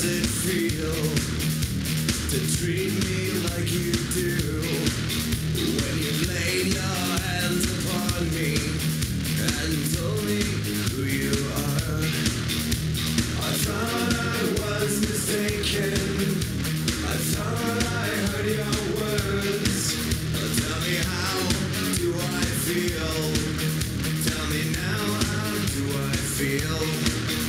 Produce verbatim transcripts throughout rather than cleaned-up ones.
it feel to treat me like you do? When you laid your hands upon me and told me who you are, I thought I was mistaken. I thought I heard your words. Tell me, how do I feel? Tell me now, how do I feel?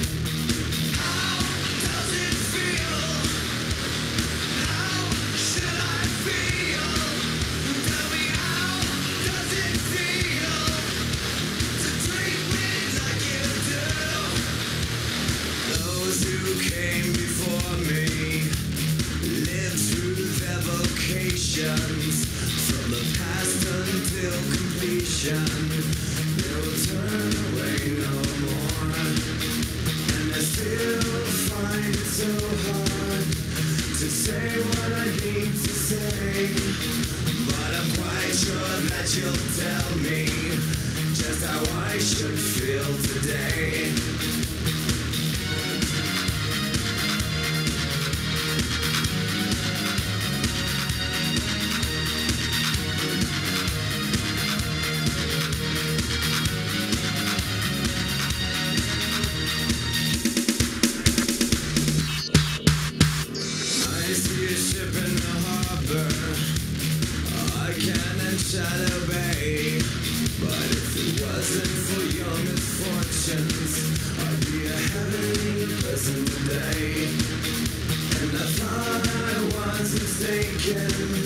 Came before me, lived through their vocations, from the past until completion. They will turn away no more, and I still find it so hard to say what I need to say. But I'm quite sure that you'll tell me just how I should feel today. Shadow Bay, but if it wasn't for your misfortunes, I'd be a heavenly person today. And I thought I was mistaken.